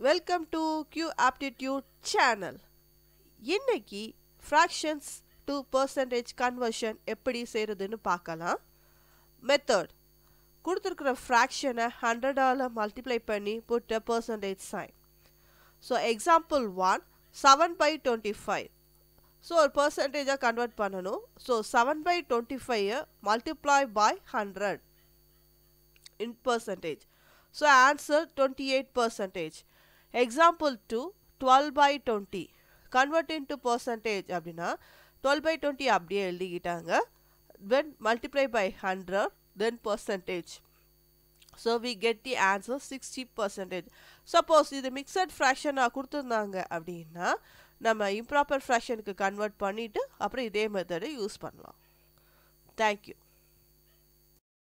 Welcome to Q Aptitude channel. இன்னைக்கு fractions to percentage conversion எப்படி செய்யறதுன்னு பார்க்கலாம். Method கொடுத்திருக்கிற fraction-ஐ 100 multiply பண்ணி put a percentage sign. So example 1 7/25. So ஒரு percentage-ஐ convert பண்ணணும். So 7/25-ஐ multiply by 100 in percentage. So answer 28%. Example 2 12/20. Convert into percentage அப்படின்னா 12/20 அப்படியே எழுதிக்கிட்டாங்க. Then multiply by 100 then percentage. So we get the answer 60%. Suppose இது mixed fraction கொடுத்திருந்தாங்க அப்படின்னா நம்ம improper fractionக்கு convert பண்ணிட்டு அப்புறம் இதே மெத்தடை யூஸ் பண்ணலாம். Thank you.